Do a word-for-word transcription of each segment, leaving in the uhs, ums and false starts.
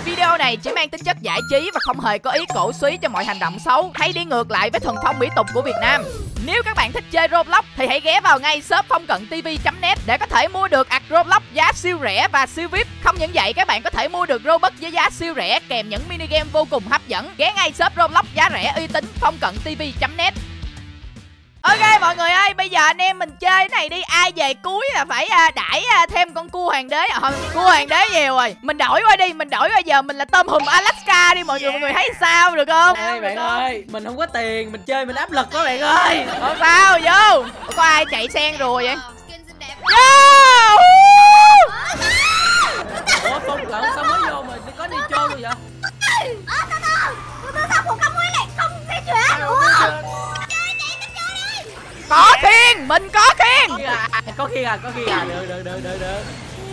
Video này chỉ mang tính chất giải trí và không hề có ý cổ suý cho mọi hành động xấu hay đi ngược lại với thuần phong mỹ tục của Việt Nam. Nếu các bạn thích chơi Roblox thì hãy ghé vào ngay shop phong cận tv chấm net để có thể mua được ạc Roblox giá siêu rẻ và siêu vi ai pi. Không những vậy, các bạn có thể mua được Robux với giá siêu rẻ kèm những mini game vô cùng hấp dẫn. Ghé ngay shop Roblox giá rẻ uy tín phong cận tv chấm net. Ok mọi người ơi, bây giờ anh em mình chơi cái này đi. Ai về cuối là phải uh, đãi uh, thêm con cua hoàng đế. À, thôi, cua hoàng đế nhiều rồi. Mình đổi qua đi, mình đổi qua giờ mình là tôm hùm Alaska đi mọi người. Mọi người thấy sao được không? Ê bạn ơi, mình không có tiền, mình chơi mình áp lực đó bạn ơi. Không sao, vô. Có ai chạy sen rồi vậy? Vô. Ủa không lộn sao mới vô mà có đi trôi luôn vậy? Có khiên, mình có khiên. Có khiên à, có khiên à, được được được được được.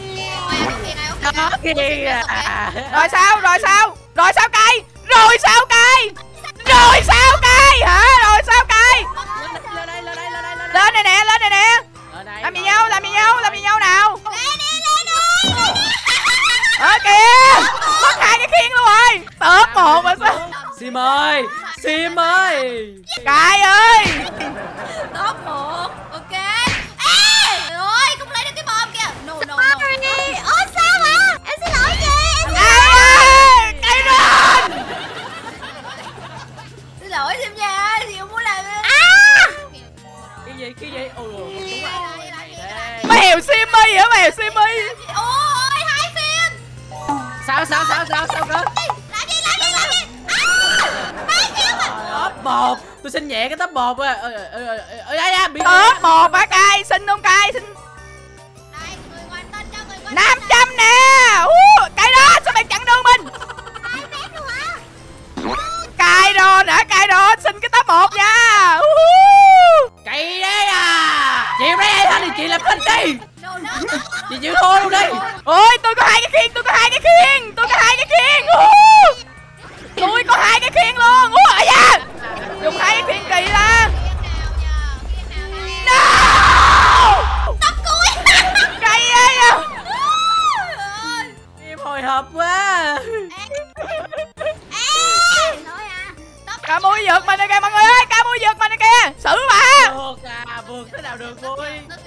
Có khiên à. Rồi sao, rồi sao, rồi sao cây, rồi sao cây, rồi sao cây hả, rồi sao cây. Lên đây, lên đây, lên đây, lên đây. Lên này nè, lên này nè. Làm gì nhau, làm gì nhau, làm gì nhau nào. Ở kìa, mất hai cái khiên luôn rồi. Tớp một mà sao. Sim ơi, Sim ơi. Cài ơi. Top một, ok. Ê, rồi không lấy được cái bom kìa. No no no. Ủa sao hả? Em xin lỗi chị. Em xin lỗi. Cây lên. Xin lỗi Sim nha, thì không muốn làm. À. Cái gì, cái gì? Ôi đúng rồi. Mèo Simmy hả, mèo Simmy. Ôi hai Sim. Sao sao sao sao sao cơ? Làm gì làm gì làm gì? Top một, tôi xin nhẹ cái top một à. Ơi ơi ơi ơi ơi bị top một hả cay, xin không cay, xin. Đây, người quan tên cho người quan. năm trăm nè. Cay đó, sao bạn chặn đường mình? Cay đó đã, cay đó, xin cái top một nha. Cay đấy à. Chịu đấy anh thì chị làm kênh đi. Chị chịu thua luôn đi. Ôi tôi có hai cái khiên, tôi có hai cái khiên, tôi có hai cái khiên. Tôi có hai cái khiên luôn. Ủa à da. Dùng hai cái khiên kỳ ra. No. Tóc cuối. Cay ơi à. Em hồi hộp quá. Ca mui vượt mình này kìa mọi người ơi, ca mui vượt mình này kìa. Xử bà. Vượt à, vượt thế nào được vui.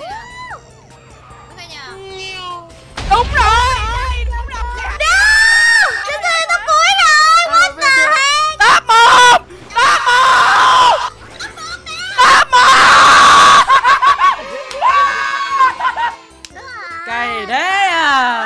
Đúng rồi. Đúng rồi. Cái gì tóc cuối rồi. What the heck? Top một. Top một. Top một. Cay đấy à.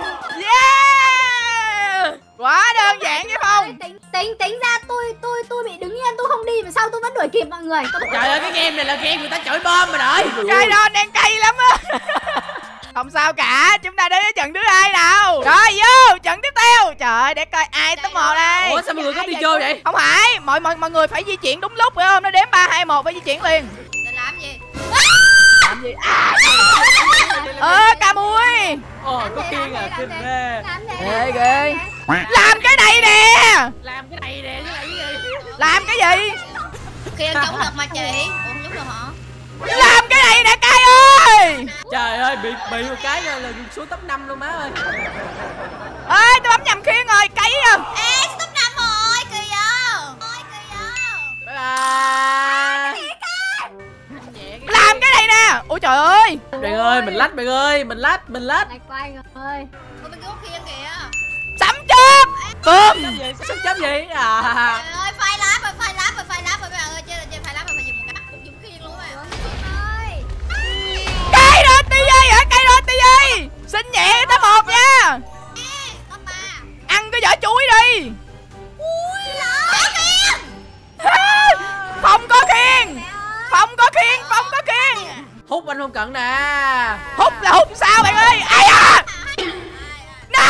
Yeah. Quá đơn giản chứ không? Tính tính tính ra tôi tôi tôi bị đứng yên, tôi không đi mà sao tôi vẫn đuổi kịp mọi người. Trời ơi, cái game này là game người ta chổi bom mà đợi. Cái đó đang cay lắm á. Không sao cả, chúng ta đến với trận thứ hai nào. Rồi vô trận tiếp theo. Trời ơi, để coi ai top một đây. Ủa sao mọi người có đi chơi vậy? Không phải, mọi mọi mọi người phải di chuyển đúng lúc phải không? Nó đếm ba hai một phải di chuyển liền. Để làm gì? Làm gì? À. Ơ ca mui. Ồ có khiên à, kinh ghê. Ghê ghê. Làm cái này nè. Làm cái này nè chứ là cái gì? Làm cái gì? Khiên chống được mà chị. Ủa không chống được hả? Làm cái này nè cay ơi. Trời ơi, bị bị một cái là xuống top năm luôn má ơi. Ê tôi bấm nhầm khiên rồi, cay à. Ê top năm rồi, kìa. Ôi kìa. Bye bye. Làm cái này nè. Ôi trời ơi. Bạn ơi, mình lách bạn ơi, mình lách, mình lách. Lạch quay ơi. Ôi bên kia có khiên kìa. Sắm chớp. Bơm. Sắp chấm gì? À. Trời ơi, phai lá rồi, phai lá rồi, phai lá rồi các bạn ơi, chơi là chơi phai lá rồi phải dùng một cái, cũng dùng khiên luôn mà. Ơi. Cây rồi tí ơi hả? Cây rồi tí ơi. Xin nhẹ top một nha. Ê, top ba. Ăn cái vỏ chuối đi. Ui lỡ khiên. Không có khiên. Không có khiên, không có khiên. Hút anh không cận nè. Hút là hút sao bạn ơi? Ai à? No!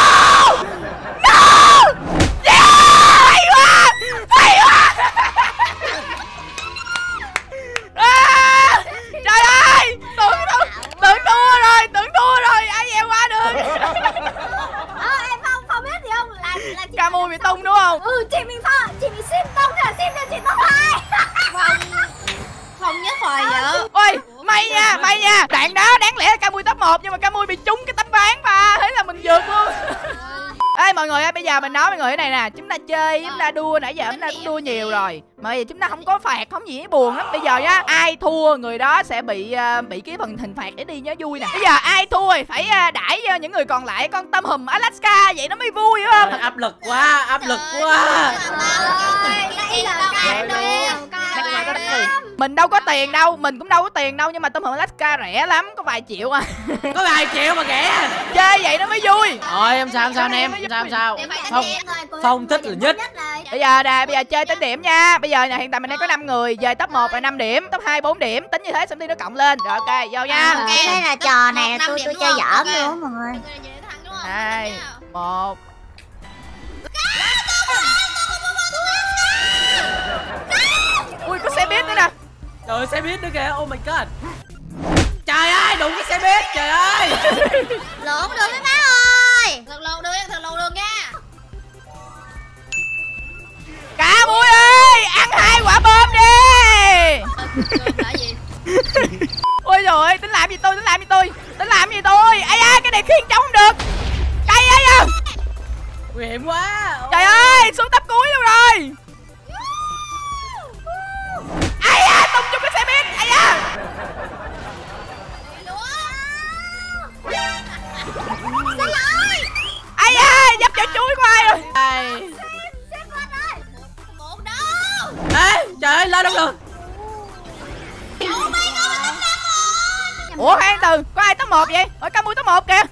No! Yeah! Hay quá! Hay quá! À! Trời ơi! Tưởng tưởng thua rồi, tưởng thua rồi, ai gieo qua được. Ờ em Phong Phong biết gì không? Là là chị Ca mui bị tung đúng không? Ừ, chị mình Phong, chị bị sim tung là sim cho chị tung hai. Phong Phong nhớ phời vậy. Ôi, may nha, may nha. Đoạn đó đáng lẽ là ca mui top một nhưng mà ca mui bị trúng cái tấm ván mà, thế là mình vượt luôn. Ê mọi người ơi, bây giờ mình nói mọi người cái này nè, chúng ta chơi, chúng ta đua nãy giờ chúng ta cũng đua nhiều rồi. Mà bây giờ chúng ta không có phạt, không gì buồn lắm. Bây giờ nhá, ai thua người đó sẽ bị uh, bị cái phần hình phạt để đi nhớ vui nè. Bây giờ ai thua thì phải uh, đãi cho những người còn lại con tôm hùm Alaska, vậy nó mới vui đúng không? Trời, áp lực quá, áp lực quá. Mình đâu có tiền đâu, mình cũng đâu có tiền đâu, nhưng mà tôm hùm Alaska rẻ lắm, có vài triệu à. Có vài triệu mà rẻ. Chơi vậy nó mới vui. Rồi em sao em sao anh em, sao em sao? Phong Phong thích là nhất. Bây giờ nè, bây giờ chơi tính điểm nha. Bây giờ nè, hiện tại mình đang có năm người, về top một là năm điểm, top hai bốn điểm, tính như thế xong đi nó cộng lên. Rồi ok, vô nha. Ok, đây là trò này là tôi tôi chơi dở luôn mọi người. Hai, một. Ui, có xe buýt nữa nè. Trời ơi, xe buýt nữa kìa, oh my god. Trời ơi, đụng cái xe buýt, trời ơi. Lộn đường với má ơi. Thật lộn đường, thật lộn đường nha. Cá Muối ơi, ăn hai quả bom đi. Là gì? Ôi trời ơi, tính làm gì tôi, tính làm gì tôi, tính làm gì tôi. Ây da, cái này khiên chống không được. Cây ấy à. Nguy hiểm quá. Trời ơi, xuống tấp cuối luôn rồi. Ây da, tung chung cái xe buýt. Ây da. Ây da, dập cho chuối của ai rồi. Đây. Ê, trời ơi, lên đâu được. Ủa khoan từ, có ai top một vậy? Ôi Cá Muối top một kìa.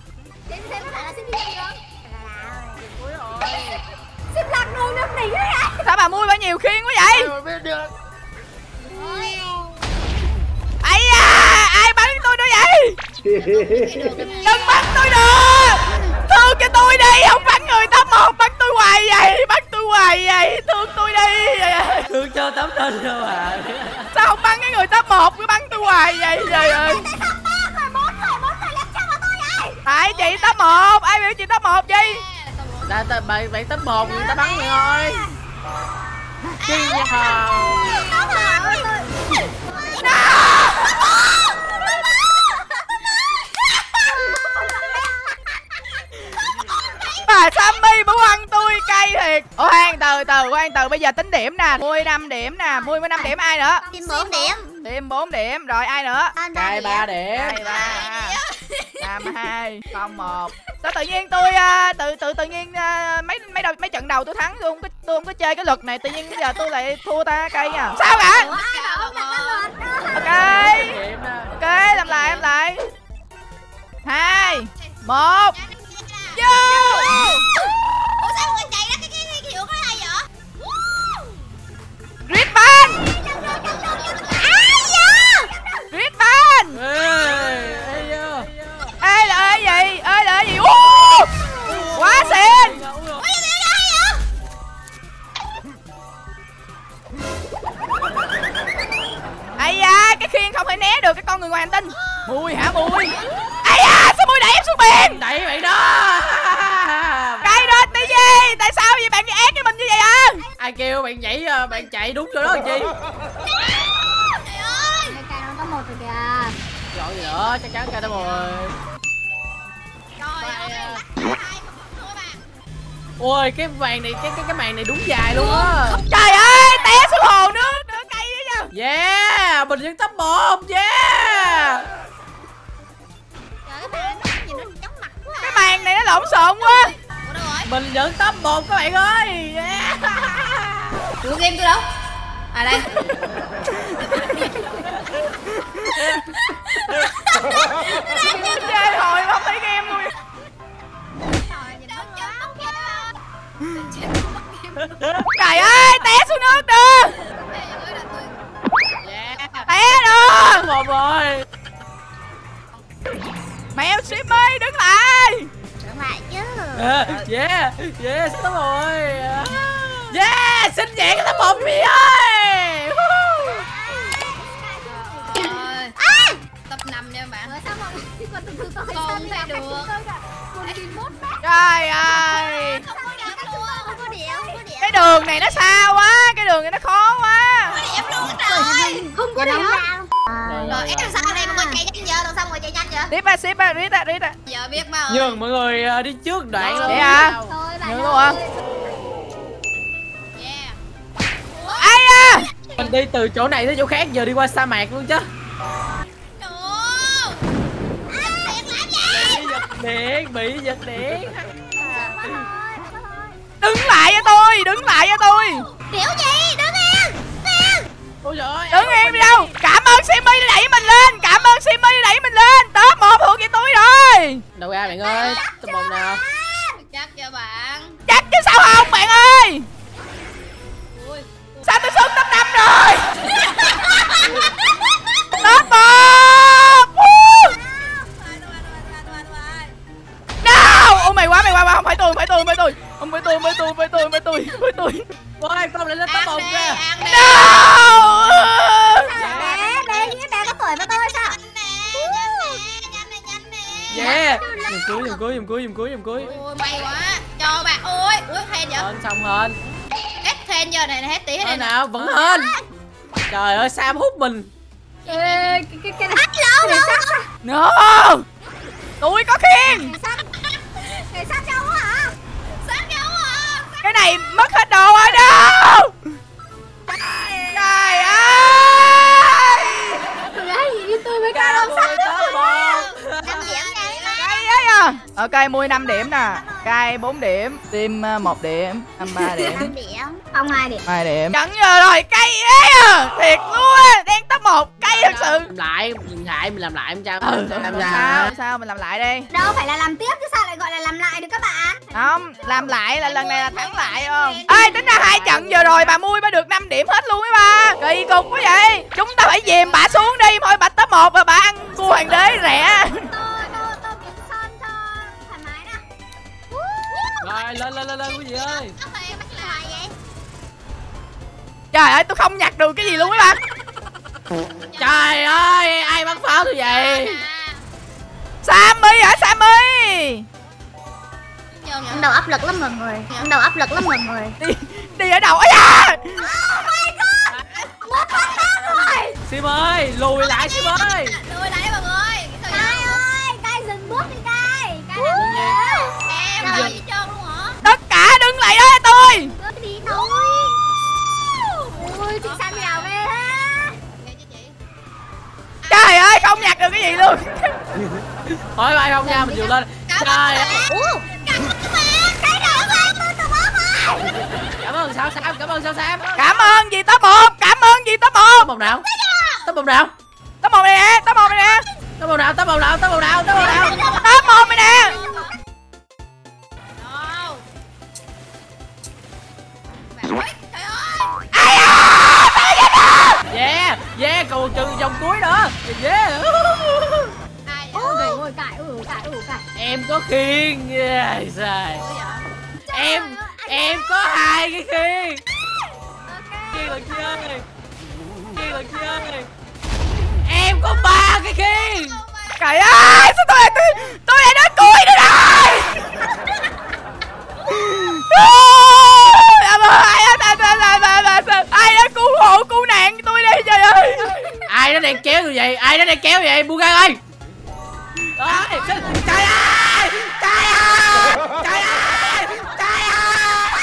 Sao bà Muối bà nhiều khiên quá vậy? Ây da, ai bắn tôi nữa vậy? Đừng bắn tôi nữa. Thương cho tôi đi, không bắn người top một, bắn tôi hoài vậy, bắn tôi hoài vậy, thương tôi đi. Thương cho tấm tên đâu à. Sao không bắn cái người top một, cứ bắn tôi hoài vậy? Trời ơi. Tại chị top một, ai biểu chị top một gì? Ta ta bạn bạn top một người ta bắn người thôi. Chi hả? Bà Sammy bố ăn tôi cay thiệt. Ủa khoan từ từ khoan từ bây giờ tính điểm nè. Mui năm điểm nè, Mui với năm điểm, ai nữa? Tìm bốn điểm. Tìm bốn điểm, rồi ai nữa? Cay ba điểm. Cay ba. Năm hai, không một. Sao tự nhiên tôi uh, tự tự tự nhiên uh, mấy mấy đầu mấy trận đầu tôi thắng, tôi không có tôi không có chơi cái luật này, tự nhiên bây giờ tôi lại thua ta cay nha. Sao cả? Ok. Ok, làm lại làm lại. Hai, một. Vô. Ủa sao người chạy ra cái cái cái hiệu cái này vậy? Ritman. Ai vậy? Ritman. Ê là ê gì? Ê là gì? Uh! Quá xịn. Ây da, cái khiên không thể né được cái con người ngoài hành tinh. Mui hả Mui? Ây da, sao Mui đẩy em xuống biển? Đẩy vậy đó. Cái đó tí gì? Tại sao vậy bạn ác với mình như vậy à? Ai kêu bạn nhảy bạn chạy đúng chỗ đó làm chi? Trời ơi. Cái nó có một rồi kìa. Chọn gì nữa, chắc chắn ca top một rồi. Ôi cái màn này cái cái cái màn này đúng dài luôn á. Trời ơi, té xuống hồ nước nữa cây đó nha. Yeah, mình vẫn top một. Yeah. Trời, cái màn nó nhìn nó chóng mặt quá. Cái màn này nó lộn xộn quá. Ủa đâu rồi? Mình vẫn top một các bạn ơi. Yeah. Tựa game tôi đâu? À đây. Chơi hồi mà không thấy game luôn. Trời ơi, té xuống nước đưa. Yeah. Té đưa. Một rồi. Mèo ship ơi, đứng lại. Đứng lại chứ. Yeah, yeah, top rồi. Yeah, xin nhẹ cái top một đi ơi. À! Tập năm nha bạn. Rồi sao mà con từ từ coi con thấy được. Trời ơi. Không có điểm luôn, không có điểm, không có điểm. Cái đường này nó xa quá, cái đường này nó khó quá. Không có điểm luôn trời. Không có điểm. Rồi em làm sao đây, mọi người chạy nhanh giờ, làm sao mọi người chạy nhanh vậy? Tiếp á, ship á, rít á, rít á. Giờ biết mà. Nhường mọi người đi trước đoạn luôn. Vậy hả? Thôi bà Nhận luôn hả? Yeah. Ai à? Mình đi từ chỗ này tới chỗ khác, giờ đi qua sa mạc luôn chứ. Bị giật điện, bị giật điện. Đứng lại cho tôi, đứng lại cho tôi. Kiểu gì? Đứng yên. Yên. Ôi trời ơi. Đứng yên đi đâu? Cảm ơn Simmy đã đẩy mình lên. Cảm ơn Simmy đã đẩy mình lên. Top một thuộc về tôi rồi. Đâu ra bạn ơi, top một nào. Chắc cho bạn. Chắc chứ sao không bạn ơi? Ui. Sao tôi xuống top năm rồi? Top một. No! Ô mày quá, mày quá, mày không phải tôi, phải tôi, phải tôi. Không phải tôi, phải tôi, phải tôi, phải tôi, phải tôi. Ôi, con lại lên top một kìa. No! Bé, bé như bé có tuổi với tôi sao? Yeah. Dùm cuối, dùm cuối, dùm cuối, dùm cuối, dùm cuối. Ôi may quá. Cho bạn. Ôi, ui hên vậy. Hên xong hên. Hết hên giờ này hết tí hết Hên này. nào, vẫn hên. Trời ơi, Sam hút mình. Ê, cái cái cái này. Lỗ lỗ. No! Tôi có khiên. Người sát châu hả? Sát châu hả? Cái này mất hết đồ rồi đâu. Trời ơi. Cái gì với tôi với Cả cái mười top một. năm điểm này. Cái ấy à. Ok, Mui năm điểm nè. Cai bốn điểm. Tim uh, một điểm. Âm ba điểm. năm điểm. Không hai điểm. hai điểm. Chẳng giờ rồi, cay ấy à. Thiệt luôn á. Đang top một. Cay thật sự. Làm lại, mình lại, mình làm lại em chăng? Ừ, làm sao? Sao mình làm lại đi. Đâu phải là làm tiếp chứ sao lại gọi là làm lại được các bạn? Không, làm lại là lần này là thắng lại không? Ê, tính ra hai trận vừa rồi bà Mui mới được năm điểm hết luôn ấy ba. Kỳ cục quá vậy. Chúng ta phải dìm bà xuống đi. Thôi bà top một và bà ăn cua hoàng đế rẻ. Tôi tôi tôi kiếm son cho thoải mái nè. Rồi, lên, lên, lên, lên quý vị ơi. Trời ơi, tôi không nhặt được cái gì luôn ấy ba. Trời ơi, ai bắn pháo tôi vậy? Sammy hả Sammy? Em đầu áp lực lắm mọi người. Em đầu áp lực lắm mọi người. Đi, đi ở đâu ấy à? Một phát tám rồi. Sim ơi, lùi lại Sim ơi. Lùi lại mọi người. Cai ơi, Cai dừng bước đi Cai. Cai dừng bước. Em làm gì trơn luôn hả? Tất cả đứng lại đó tôi. Bước đi thôi. Ui, chị Sam nào về ha? Trời ơi, không nhặt được cái gì luôn. Thôi ai không nha, mình vừa lên. Trời ơi. Cảm ơn sao Sam, cảm ơn sao Sam. Cảm ơn gì top một, cảm ơn gì top một. Top một nào? Top một nào? Top một này nè, top một này nè. Top một nào, top một nào, top một nào, top một nào. Top một này nè. Ai à? Yeah, yeah, còn chừng vòng cuối nữa. Yeah. Ôi, cãi, ui, cãi, ui, cãi. Em có khiên. Yeah, sai. Em em có hai cái khiên. Khiên là chơi. Khiên là chơi. Em có ba cái khiên. Trời ơi, sao tôi lại tôi, tôi lại đến cuối nữa rồi. Ai đã cứu hộ cứu nạn cho tôi đi trời ơi. Ai nó đang kéo tôi vậy? Ai nó đang kéo vậy? Bugan ơi. Trời ơi, trời ơi, trời ơi, trời ơi, trời ơi.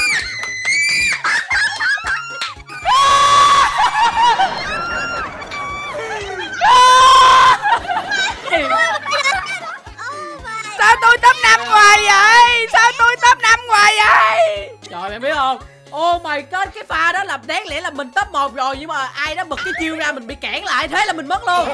Sao tôi top năm hoài vậy? Sao tôi top năm hoài vậy? Trời mày biết không? Oh my god, cái pha đó là đáng lẽ là mình top một rồi, nhưng mà ai đó bật cái chiêu ra mình bị cản lại, thế là mình mất luôn.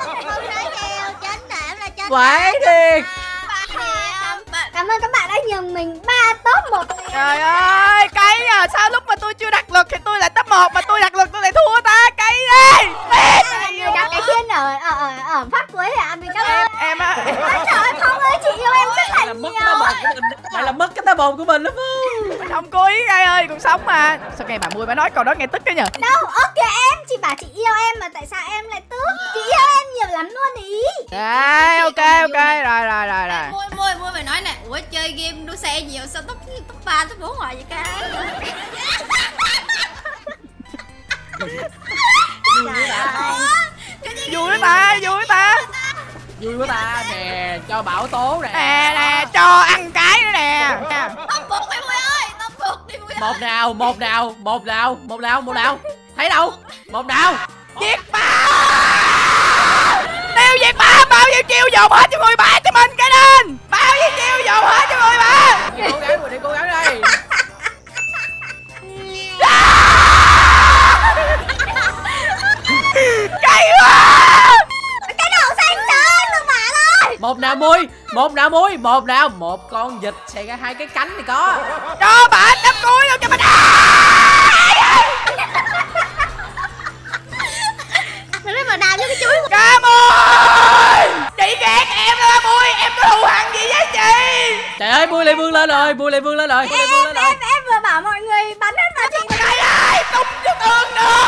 Quái thiệt. Cảm ơn các bạn đã nhường mình ba top một. Trời ơi, cái à, sao lúc mà tôi chưa đặt lực thì tôi lại top một, mà tôi đặt lực tôi lại thua ta, cái đi. Người đặt cái khiên ở ở ở ở phát cuối hả? Mình cảm ơn. Em á. Trời ơi, Phong ơi, chị yêu em rất là Là mất nhiều. cái top một của mình. Lại là mất cái top một của mình đó Phương. Mình không cố ý Gai ơi, còn sống mà. Sao nghe bà Mui bà nói câu đó nghe tức cái nhờ. Đâu, ok em, chị bảo chị yêu em mà tại sao em lại tức? Chị yêu em nhiều lắm luôn ý. Đấy, ok ok, rồi rồi rồi rồi. Môi môi môi mày nói nè, ủa chơi game đua xe nhiều sao top top ba top bốn hoài vậy ca? Vui ta, vui ta. Vui quá ta. Nè, cho bảo tố nè. Nè nè, cho ăn cái nữa nè. Top bốn Một nào, một nào, một nào, một nào, một nào. Thấy đâu? Một nào. Diệt ba. Tiêu diệt ba, bao nhiêu chiêu dồn hết cho người ba cho mình cái nên. Bao nhiêu chiêu dồn hết cho người ba. Cố gắng rồi, đi cố gắng đây. Cay quá. Cái đầu sang trên luôn bạn ơi. Một nào muối, một nào muối, một nào, một con vịt xẻ ra hai cái cánh thì có. Cho bạn đâm cuối luôn cho mình. Nó lấy mà đào cho cái chuối. Cam ơi, chị ghét em đó Mui, em có thù hằn gì với chị? Trời ơi, Mui lại vươn lên rồi, Mui lại vươn lên rồi, Mui lại vươn lên rồi. Em em vừa bảo mọi người bắn hết vào chị. Trời ơi, tung cho tương nữa.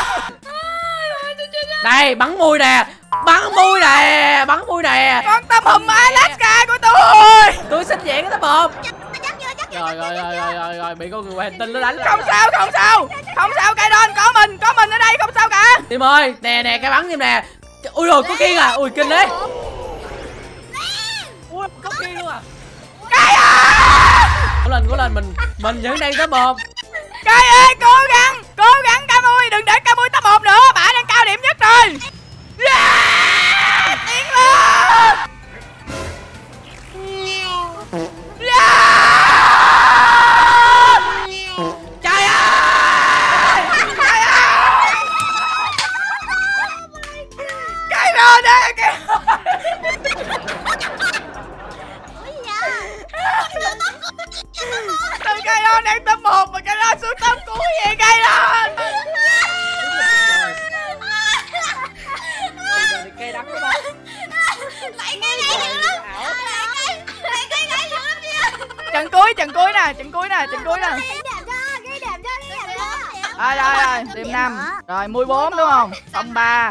Đây, bắn Mui nè, bắn Mui nè, bắn Mui nè. Con tôm hùm Alaska của tôi. Tôi xin dạng cái tấm bột. Chắc chưa, chắc chưa. Rồi rồi rồi rồi rồi rồi, bị con người ngoài hành tinh nó đánh. Không sao, không sao, không sao cái đòn có mình, có mình ở đây không sao cả. Tim ơi, nè nè cái bắn tim nè. Ui rồi có kiên à, ui kinh đấy. Ui có kiên luôn à. Cái ơi, Cố lên cố lên, mình mình vẫn đang top một. cái ơi cố gắng, cố gắng Cam ơi, đừng để Cam ơi top một nữa, bả đang cao điểm nhất rồi. Yeah! Tiến lên. Yeah! Trời ơi! Trời ơi! Cái rồi đây kìa. Từ cây đó đang top một mà cây đó xuống top cuối vậy cây đó. Cây đắng đúng không? Lại cái này dữ lắm. Lại cái này dữ lắm nha. Trận cuối, trận cuối nè, trận cuối nè, trận cuối nè. Ghi đẹp cho, ghi đẹp cho, ghi đẹp cho. Rồi rồi rồi, tìm năm. Rồi mười bốn đúng không? Xong ba.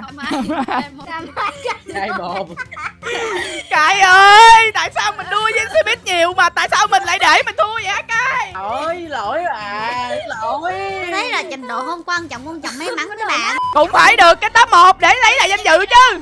Hai một. Cải ơi, tại sao mình đua với xe buýt nhiều mà tại sao mình lại để mình thua vậy hả Cải? Lỗi, lỗi à, lỗi. Đấy là trình độ không quan trọng, quan trọng may mắn của các bạn. Cũng phải được cái top một để lấy lại danh dự chứ.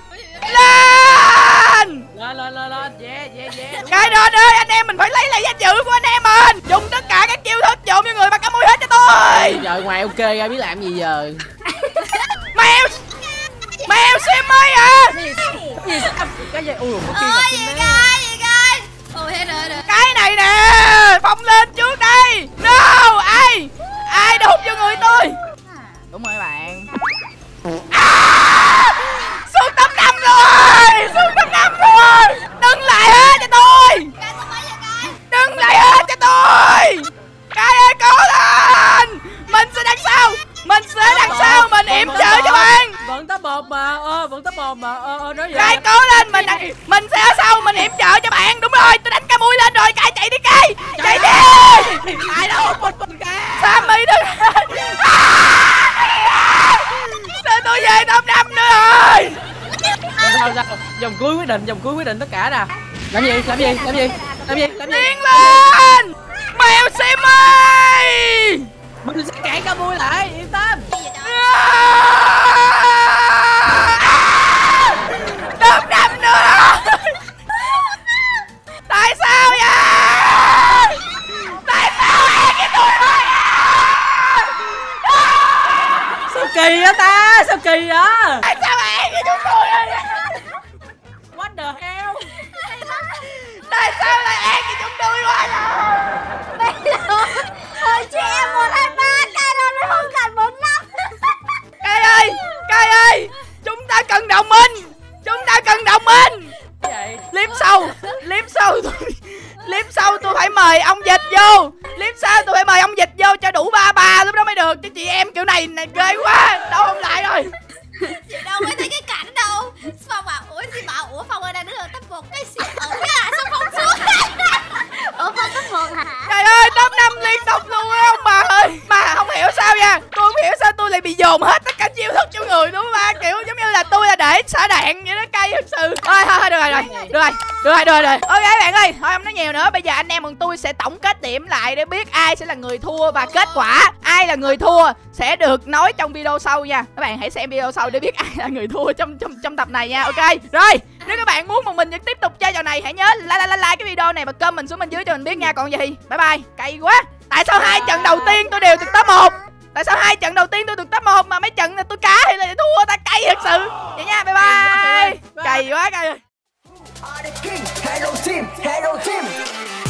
Lên! Lên lên lên lên, yeah yeah yeah. Cái đó ơi, anh em mình phải lấy lại danh dự của anh em mình. Dùng tất cả các chiêu thức dồn cho người mà cá mui hết cho tôi. Giờ ngoài ok ra biết làm gì giờ. Mèo Mèo sim ơi à. Cái gì cái gì ui có kiên Ôi là gì kinh đấy. coi, gì coi. Ôi hết rồi, hết rồi. Cái này nè, phong lên trước đây. No, ai ai đụng vô người tôi. Đúng rồi bạn. À, xuống top năm rồi, xuống top năm rồi. Đừng lại hết cho tôi. Cái số mấy giờ coi? Đừng lại hết cho tôi. Cái ơi cố lên. Mình sẽ đằng sau, mình sẽ đằng sau, mình yểm trợ cho bạn. Vẫn top một mà, ơ vẫn top một mà, ơ ơ nói vậy. Cái cố lên, mình đằng, mình sẽ ở sau, mình yểm trợ cho bạn. Đúng rồi, tôi đánh cá mui lên rồi, cái chạy đi cái, chạy đi. Ai đâu một mình cả. Sammy đừng. Sao tôi về top năm nữa rồi. Sao sao? Vòng cuối quyết định, vòng cuối quyết định tất cả nè. Làm gì? Làm gì? Làm gì? Làm gì? Làm gì? Tiến lên. Mèo sim ơi. Mình sẽ cản cá mui lại, yên tâm. Top năm nữa rồi. Tại sao vậy? Tại sao em cái tôi ơi? Sao kỳ á ta? Sao kỳ á? Tại sao em cái chúng tôi ơi? What the hell? Tại sao lại em cái chúng tôi quá rồi? Hồi chị em một hai ba, cái đó nó không cần bốn năm. Cây ơi, cây ơi, chúng ta cần đồng minh, chúng ta cần đồng minh. Vậy? Clip sau, clip sau tôi, clip sau tôi phải mời ông dịch vô, clip sau tôi phải mời ông dịch vô cho đủ ba bà lúc đó mới được. Chứ chị em kiểu này này ghê quá, đâu không lại rồi. Chị đâu mới thấy cái cảnh đâu. Phong bảo, ủa gì bảo, ủa Phong ơi đang đứng ở top một cái xịt ở cái sao Phong xuống. Ủa Phong top một hả? Trời ơi, top năm liên tục luôn á ông bà ơi. Mà không hiểu sao nha, tôi không hiểu sao tôi lại bị dồn hết tất cả chiêu thức trong người đúng không ba? Kiểu giống như là tôi là để xả đạn vậy đó, cay thật sự. Thôi thôi thôi được rồi rồi, được rồi, được rồi, được rồi, được. Ok bạn ơi, thôi không nói nhiều nữa. Bây giờ anh em bọn tôi sẽ tổng kết điểm lại để biết ai sẽ là người thua và kết quả ai là người thua sẽ được nói trong video sau nha. Các bạn hãy xem video sau để biết ai là người thua trong trong trong tập này nha. Ok. Rồi, nếu các bạn muốn một mình tiếp tục chơi trò này hãy nhớ like like like cái video này và comment xuống bên dưới cho mình biết nha. Còn gì bye bye. Cay quá. Tại sao hai trận đầu tiên tôi đều đều được top một. Tại sao hai trận đầu tiên tôi được top một mà mấy trận này tôi cá hay là thua? Ta cay thật sự. Vậy nha, bye bye. Cay quá cay. Are the king, hello team, hello team.